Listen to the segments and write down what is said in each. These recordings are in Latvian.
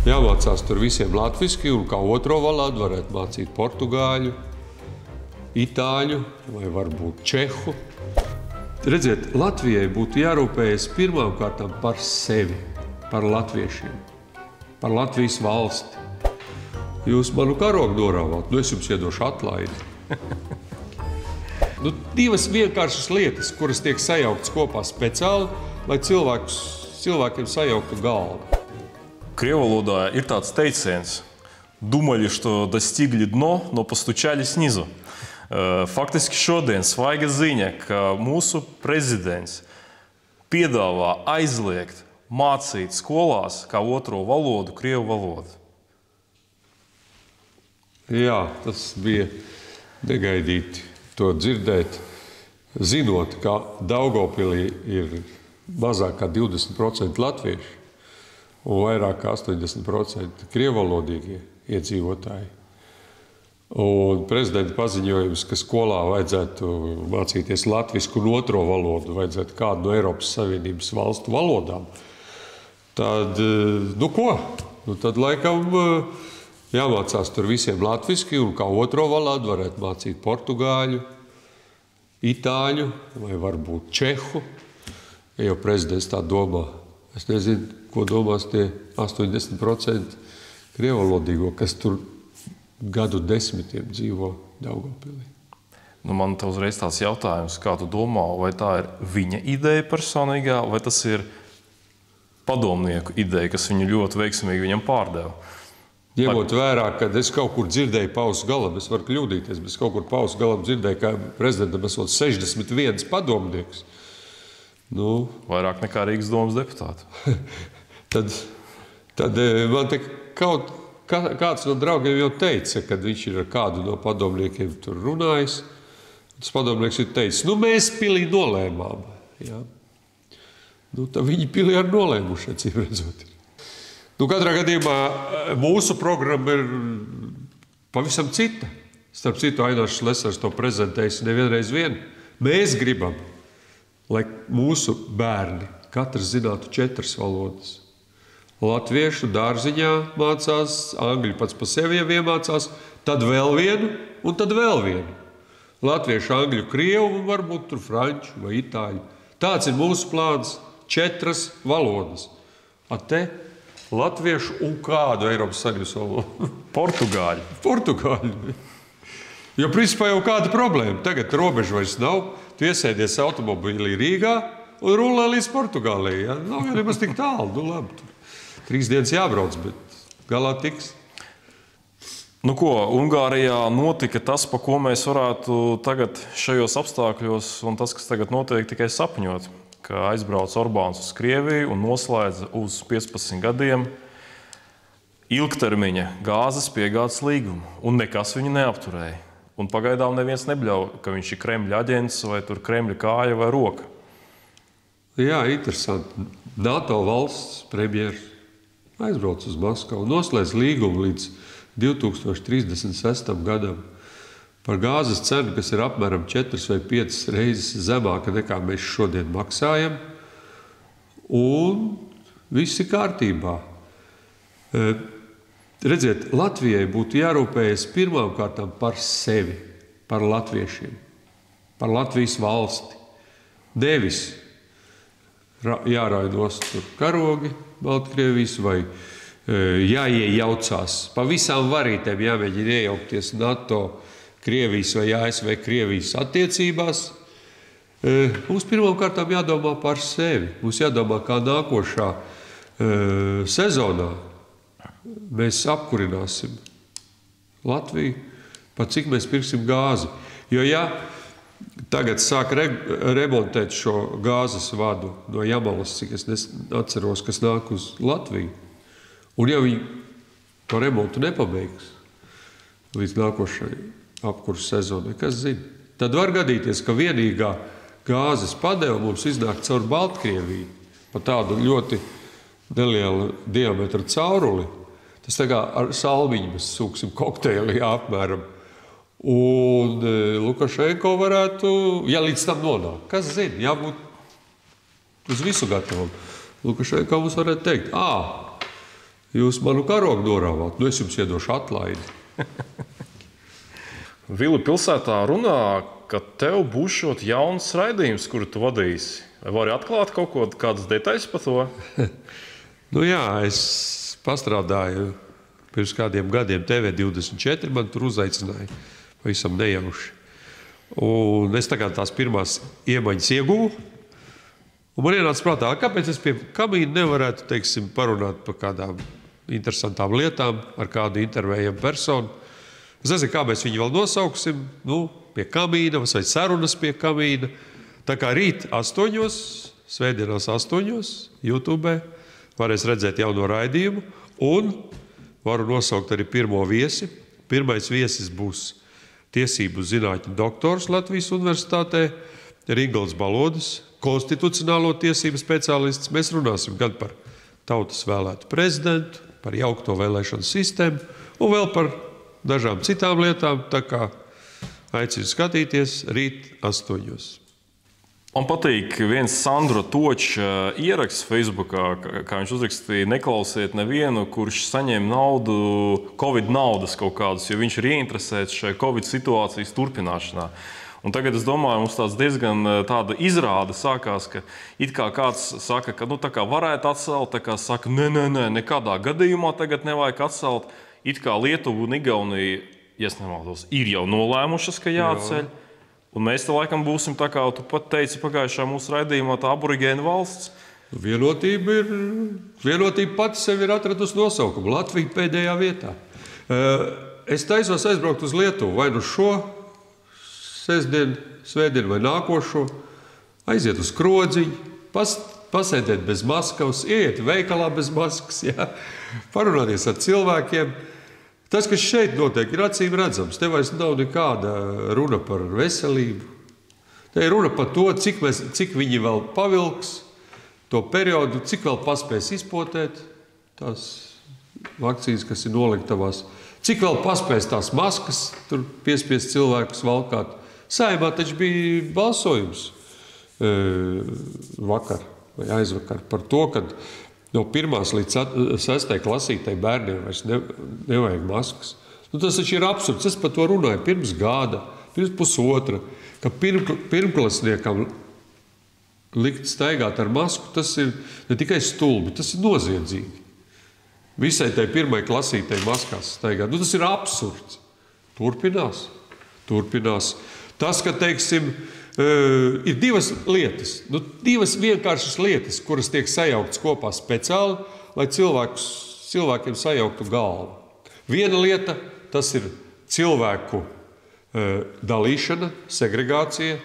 Jāmācās tur visiem latviski, un kā otro valodu varētu mācīt portugāļu, itāļu vai varbūt čehu. Redziet, Latvijai būtu jārūpējas pirmām kārtām par sevi, par latviešiem, par Latvijas valsti. Jūs manu karogu norāvāt, es jums iedošu atlaidi. Divas vienkāršas lietas, kuras tiek sajauktas kopā speciāli, lai cilvēkiem sajauktu galvu. Криеволода ir tāds teiciens: думали, что достигли дно, но постучали снизу. Faktiski šodien svaiga ziņa, ka mūsu prezidents piedāvā aizliegt mācīt skolās kā otro valodu krievu valodu. Jā, tas bija negaidīti to dzirdēt, zinot, ka Daugavpilī ir mazāk kā 20% latvieši un vairāk kā 80% krievvalodīgie iedzīvotāji. Un prezidenta paziņojums, ka skolā vajadzētu mācīties latvisku un otro valodu, vajadzētu kādu no Eiropas Savienības valstu valodām, tad, tad laikam jāmācās tur visiem latviski, un kā otro valodu varētu mācīt portugāļu, itāļu vai varbūt čehu, ja jau prezidents tā domā. Es nezinu, ko domās tie 80% krievvalodīgo, kas tur gadu desmitiem dzīvo Daugavpilī. Man te uzreiz tāds jautājums, kā tu domā, vai tā ir viņa ideja personīgā, vai tas ir padomnieku ideja, kas viņu ļoti veiksmīgi viņam pārdeva? Ņemot vērā, ka es kaut kur dzirdēju pausu galam, es varu kļūdīties, bet es kaut kur pausu galam dzirdēju, ka prezidentam esot 61 padomnieks. Vairāk nekā Rīgas domas deputāti. tad man te kāds no draugiem jau teica, kad viņš ir ar kādu no padomniekiem tur runājis. Tas padomnieks ir teicis, mēs pilī nolēmām. Ja? Tad viņi pilī ar nolēmuši, acīm redzot. Katrā gadījumā mūsu programma ir pavisam cita. Starp citu, Ainārs Šlesers to prezentējis nevienreiz vien. Mēs gribam, lai mūsu bērni katrs zinātu 4 valodas. Latviešu dārziņā mācās, angļu pats pa sevi jau iemācās, tad vēl vienu un tad vēl vienu. Latviešu, angļu, krievu un varbūt tur franču vai itāļu. Tāds ir mūsu plāns, 4 valodas. Te latviešu un kādu Eiropas Savienības valodu? Portugāļu. Portugāļu. Jo principā jau kāda problēma. Tagad robeža vairs nav. Tu iesēdies automobīlī Rīgā un rullē līdz Portugālei. Ja? Nav jau nemaz tik tālu. Labi. 3 dienas jābrauc, bet galā tiks. Ungārijā notika tas, pa ko mēs varētu tagad šajos apstākļos, un tas, kas tagad notiek, tikai sapņot, ka aizbrauc Orbāns uz Krieviju un noslēdza uz 15 gadiem ilgtermiņa gāzes piegādes līgumu, un nekas viņu neapturēja. Un pagaidām neviens nebļauj, ka viņš ir Kremļa aģents vai tur Kremļa kāja vai roka. Jā, interesanti. NATO valsts premjeras aizbrauc uz Maskavu, noslēdz līgumu līdz 2036. gadam par gāzes cenu, kas ir apmēram 4 vai 5 reizes zemāka nekā mēs šodien maksājam, un viss ir kārtībā. Redziet, Latvijai būtu jārūpējas pirmām kārtām par sevi, par latviešiem, par Latvijas valsti. Nevis jārauj nost tur karogi Baltkrievijas vai jāiejaucās. Pa visām varītēm jāmēģina iejaukties NATO, Krievijas vai ASV Krievijas attiecībās. Mums pirmām kārtām jādomā par sevi. Mums jādomā, kā nākošā sezonā mēs apkurināsim Latviju, pat cik mēs pirksim gāzi. Jo tagad sāk remontēt šo gāzes vadu no Jamalas, cik es atceros, kas nāk uz Latviju. Un ja viņi to remontu nepabeigs līdz nākošai apkurses sezonai, kas zina, tad var gadīties, ka vienīgā gāzes padeva mums iznāk caur Baltkrieviju pa tādu ļoti nelielu diametru cauruli. Tas tā kā ar salmiņu mēs sūksim kokteili apmēram. Un Lukašenko varētu, ja līdz tam nonāk, kas zina, jābūt uz visu gatavam. Lukašenko mums varētu teikt, jūs manu karogu norāvāt, nu es jums iedošu atlaidi. Vili pilsētā runā, ka tev būs šot jauns raidījums, kuru tu vadīsi. Vai vari atklāt kaut ko, kādas detaļas par to? Nu jā, es pastrādāju pirms kādiem gadiem TV24, man tur uzaicināja pavisam nejauši. Un es tagad tās pirmās iemaņas ieguvu. Un man ienāca prātā, kāpēc es pie kamīna nevarētu, teiksim, parunāt par kādām interesantām lietām ar kādu intervējumu personu. Es nezinu, kā mēs viņu vēl nosauksim, nu, pie kamīna vai sarunas pie kamīna. Tā kā rīt 8, svētdienās 8, YouTube varēs redzēt jauno raidījumu un varu nosaukt arī pirmo viesi. Pirmais viesis būs tiesību zinātņu doktors Latvijas Universitātē, Ringolds Balodis, konstitucionālo tiesību speciālists. Mēs runāsim gan par tautas vēlētu prezidentu, par jaukto vēlēšanu sistēmu un vēl par dažām citām lietām, tā kā aicinu skatīties rīt 8. Man patīk viens Sandro Toča ieraksts Facebookā, kā viņš uzrakstīja, neklausiet nevienu, kurš saņem naudu, Covid naudas kaut kādus, jo viņš ir ieinteresēts šajā Covid situācijas turpināšanā. Un tagad es domāju, mums tāds diezgan tāda izrāde sākās, ka it kā kāds saka, ka nu tā kā varētu atcelt, tā kā saka, nē, nekādā gadījumā tagad nevajag atcelt. It kā Lietuva un Igaunija, ja es nemaldos, ir jau nolēmušas, ka jāatceļ. Jā. Un mēs te laikam būsim, tā kā tu pat teici pagājušā mūsu raidījumā, tā aborigēna valsts. Vienotība pati sev ir atradusi nosaukumu. Latvija pēdējā vietā. Es taisos aizbraukt uz Lietuvu, vai nu šo svētdienu vai nākošo, aiziet uz Krodziņu, pasēdēt bez maskas, iet veikalā bez maskas, jā, parunāties ar cilvēkiem. Tas, kas šeit notiek, ir acīm redzams. Te vairs nav nekāda runa par veselību. Te ir runa par to, cik viņi vēl pavilks to periodu, cik vēl paspēs izpotēt tās vakcīnas, kas ir noliktavās, cik vēl paspēs tās maskas, tur piespiest cilvēkus valkāt. Saeimā taču bija balsojums vakar vai aizvakar par to, ka no 1. līdz 6. klasītei bērniem vairs nevajag maskas. Nu, tas taču ir absurds. Es par to runāju pirms gada, pirms pusotra, ka pirmklasniekam likt staigāt ar masku, tas ir ne tikai stulbi, tas ir noziedzīgi. Visai tai 1. klasītei maskās staigāt. Nu, tas ir absurds. Turpinās. Tas, ka, teiksim, ir divas lietas, divas vienkāršas lietas, kuras tiek sajauktas kopā speciāli, lai cilvēkiem sajauktu galvu. Viena lieta, tas ir cilvēku dalīšana, segregācija,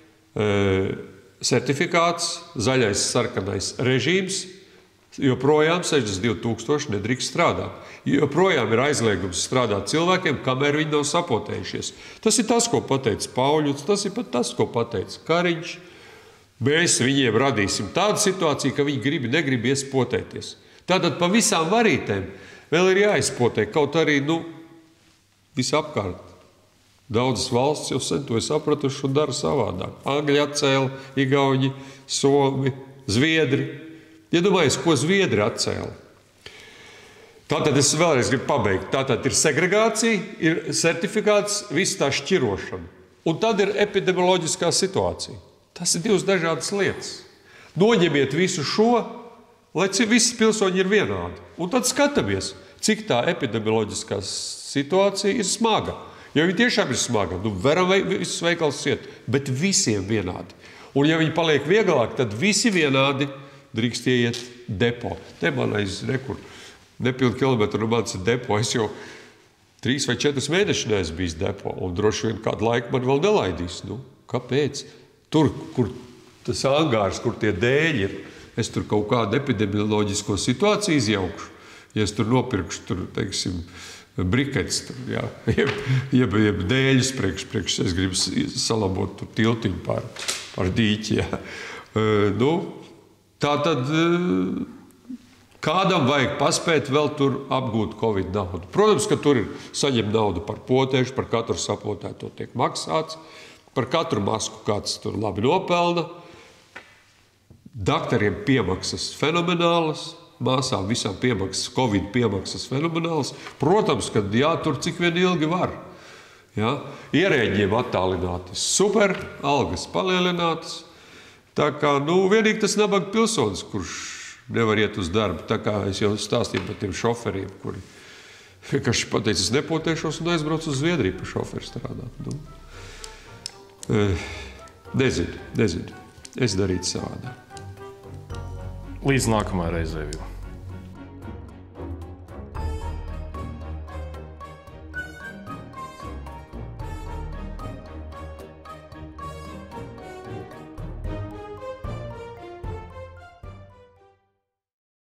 certifikāts, zaļais, sarkanais režīms, joprojām 62 000 nedrīkst strādāt. Joprojām ir aizliegums strādāt cilvēkiem, kamēr viņi nav sapotējušies. Tas ir tas, ko pateica Pauļuts, tas ir pat tas, ko pateica Kariņš. Mēs viņiem radīsim tādu situāciju, ka viņi negrib iespotēties. Tātad pa visām varītēm vēl ir jāizpotē, kaut arī, visapkārt. Daudzas valsts jau sen to ir sapratuši un dara savādāk. Angļi atcēla, Igauņi, Somi, Zviedri. Iedomājies, ko Zviedri atcēla. Tātad es vēlreiz gribu pabeigt. Tātad ir segregācija, ir certifikāts, viss tā šķirošana. Un tad ir epidemioloģiskā situācija. Tas ir divas dažādas lietas. Noņemiet visu šo, lai visi pilsoņi ir vienādi. Un tad skatāmies, cik tā epidemioloģiskā situācija ir smaga. Jo viņi tiešām ir smaga. Varam visus veikals iet, bet visiem vienādi. Un ja viņi paliek vieglāk, tad visi vienādi drīkst ieiet depo. Te man aiz nepildu kilometru no manis ir depo. Es jau 3 vai 4 mēnešus neesmu bijis depo. Un droši vien kādu laiku man vēl nelaidīs. Kāpēc? Tur, kur tas angārs, kur tie dēļi ir, es tur kaut kādu epidemioloģisko situāciju izjaukšu. Ja es tur nopirkšu, teiksim, briketes, jeb dēļus priekš, es gribu salabot tur tiltiņu par dīķi. Tātad kādam vajag paspēt vēl tur apgūt Covid naudu. Protams, ka tur ir saņem naudu par potēšu, par katru sapotēto tiek maksāts, par katru masku kāds tur labi nopelna. Daktariem piemaksas fenomenālas, māsām visām piemaksas, Covid piemaksas fenomenāls. Protams, ka jātur cik vien ilgi var. Ja? Ierēģiem attālināti super, algas palielinātas. Tā kā, vienīgi tas nabaga pilsonis, kurš nevar iet uz darbu. Tā kā es jau stāstīju par tiem šoferiem, kuri vienkārši pateica, es nepotēšos un aizbraucu uz Zviedriju par šoferu strādāt. Nezinu. Es darītu savādāk. Līdz nākamajai reizei.